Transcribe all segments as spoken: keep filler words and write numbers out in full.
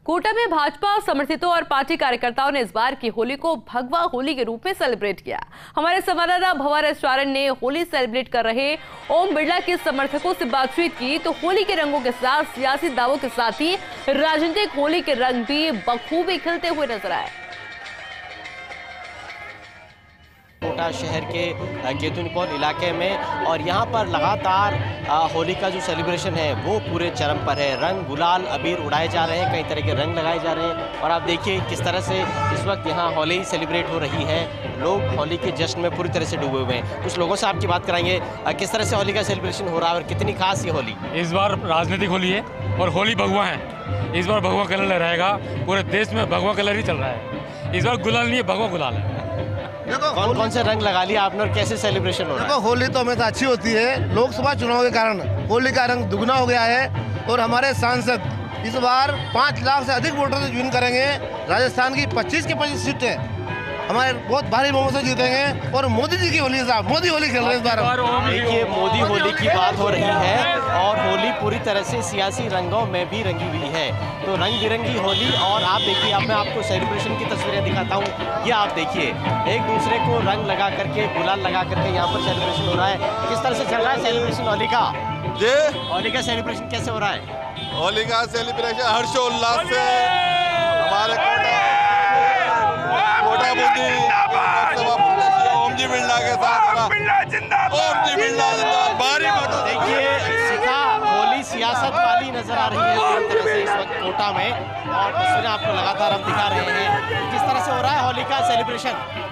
कोटा में भाजपा समर्थितों और पार्टी कार्यकर्ताओं ने इस बार की होली को भगवा होली के रूप में सेलिब्रेट किया। हमारे संवाददाता भवा रेस्टोरेंट ने होली सेलिब्रेट कर रहे ओम बिरला के समर्थकों से बातचीत की तो होली के रंगों के साथ सियासी दावों के साथ ही राजनीतिक होली के रंग भी बखूबी खिलते हुए नजर आए। कोटा शहर के केतुनिकोल इलाके में और यहाँ पर लगातार होली का जो सेलिब्रेशन है वो पूरे चरम पर है। रंग गुलाल अबीर उड़ाए जा रहे हैं, कई तरह के रंग लगाए जा रहे हैं और आप देखिए किस तरह से इस वक्त यहाँ होली सेलिब्रेट हो रही है। लोग होली के जश्न में पूरी तरह से डूबे हुए हैं। कुछ लोगों से आपकी बात कराएंगे, किस तरह से होली का सेलिब्रेशन हो रहा है और कितनी खास ये होली। इस बार राजनीतिक होली है और होली भगवा है। इस बार भगवा कलर रहेगा, पूरे देश में भगवा कलर ही चल रहा है। इस बार गुलाल नहीं है, भगवा गुलाल है। कौन कौन से रंग लगा लिया आपने और कैसे सेलिब्रेशन हो रहा है? देखो, होली तो हमेशा अच्छी होती है। लोकसभा चुनाव के कारण होली का रंग दुगना हो गया है और हमारे सांसद इस बार पाँच लाख से अधिक वोटर से ज्वाइन करेंगे। राजस्थान की पच्चीस के पच्चीस सीटें हमारे बहुत भारी बहुमत से जीतेंगे और मोदी जी की होली साहब मोदी होली खेल रहे हैं इस बार। देखिए, मोदी होली की बात हो रही है और होली पूरी तरह से सियासी रंगों में भी रंगी हुई है। तो रंग बिरंगी होली और आप देखिए, अब मैं आपको सेलिब्रेशन की तस्वीरें दिखाता हूँ। ये आप देखिए, एक दूसरे को रंग लगा करके गुलाल लगा करके यहाँ पर सेलिब्रेशन हो रहा है। किस तरह से चल रहा है सेलिब्रेशन होली का? जी, होली का सेलिब्रेशन कैसे हो रहा है? होली का सेलिब्रेशन हर्षोल्लास से हमारे कोटा कोटा बूंदी ओम जी बिरला के साथ ओम जी बिरला जिंदाबाद भारी वोटों। देखिए, सिखा होली सियासत वाली नजर आ रही है पूरी तरह से इस वक्त कोटा में और तस्वीरें आपको लगातार हम दिखा रहे हैं। किस तरह से हो रहा है होली का सेलिब्रेशन?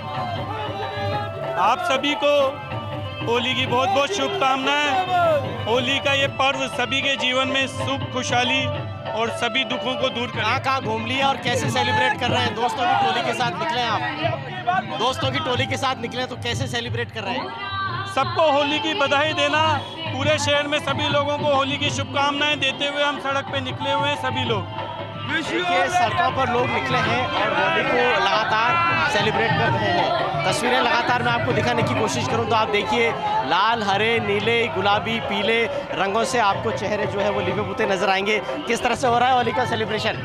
आप सभी को होली की बहुत बहुत शुभकामनाएं। होली का ये पर्व सभी के जीवन में सुख खुशहाली और सभी दुखों को दूर करें। कहाँ कहाँ घूम लिए और कैसे सेलिब्रेट कर रहे हैं? दोस्तों की टोली के साथ निकले आप? दोस्तों की टोली के साथ निकले तो कैसे सेलिब्रेट कर रहे हैं? सबको होली की बधाई देना। पूरे शहर में सभी लोगों को होली की शुभकामनाएं देते हुए हम सड़क पे निकले हुए हैं सभी लोग। देखिए, सड़कों पर लोग निकले हैं और होली को लगातार सेलिब्रेट कर रहे हैं। तस्वीरें लगातार मैं आपको दिखाने की कोशिश करूं तो आप देखिए, लाल, हरे, नीले, गुलाबी, पीले रंगों से आपको चेहरे जो है वो लिपे पुते नजर आएंगे। किस तरह से हो रहा है होली का सेलिब्रेशन?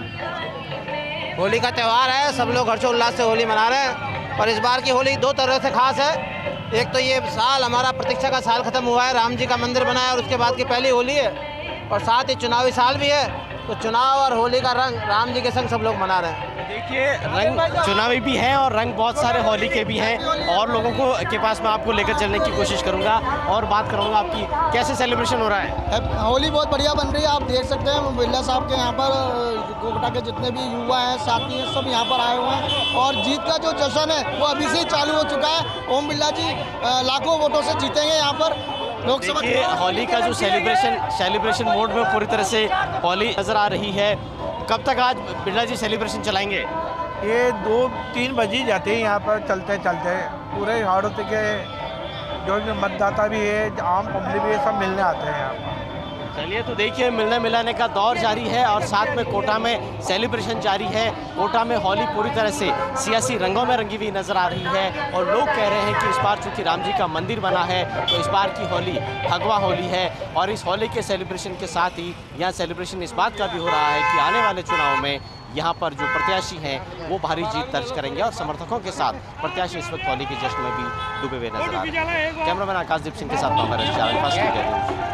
होली का त्यौहार है, सब लोग हर्षोल्लास से होली मना रहे हैं और इस बार की होली दो तरह से खास है। एक तो ये साल हमारा प्रतीक्षा का साल खत्म हुआ है, राम जी का मंदिर बना है और उसके बाद की पहली होली है और साथ ही चुनावी साल भी है। तो चुनाव और होली का रंग राम जी के संग सब लोग मना रहे हैं। देखिए, रंग चुनावी भी हैं और रंग बहुत सारे होली के भी हैं और लोगों को के पास मैं आपको लेकर चलने की कोशिश करूंगा और बात करूंगा आपकी कैसे सेलिब्रेशन हो रहा है। होली बहुत बढ़िया बन रही है। आप देख सकते हैं बिरला साहब के यहाँ पर कोटा के जितने भी युवा हैं, साथी हैं, सब यहाँ पर आए हुए हैं और जीत का जो जश्न है वो अभी से ही चालू हो चुका है। ओम बिरला जी लाखों वोटों से जीतेंगे यहाँ पर लोकसभा। देखिए, होली का जो सेलिब्रेशन सेलिब्रेशन मोड में पूरी तरह से होली नजर आ रही है। कब तक आज बिरला जी सेलिब्रेशन चलाएंगे? ये दो तीन बजे जाते हैं यहाँ पर चलते चलते पूरे हाड़ों के जो भी मतदाता भी है, आम पब्लिक भी है, सब मिलने आते हैं यहाँ पर। चलिए, तो देखिए, मिलने मिलाने का दौर जारी है और साथ में कोटा में सेलिब्रेशन जारी है। कोटा में होली पूरी तरह से सियासी रंगों में रंगी हुई नजर आ रही है और लोग कह रहे हैं कि इस बार चूंकि राम जी का मंदिर बना है तो इस बार की होली भगवा होली है और इस होली के सेलिब्रेशन के साथ ही यहाँ सेलिब्रेशन इस बात का भी हो रहा है कि आने वाले चुनाव में यहाँ पर जो प्रत्याशी हैं वो भारी जीत दर्ज करेंगे और समर्थकों के साथ प्रत्याशी इस वक्त होली के जश्न में भी डूबे हुए नजर आ रहे हैं। कैमरामैन आकाशदीप सिंह के साथ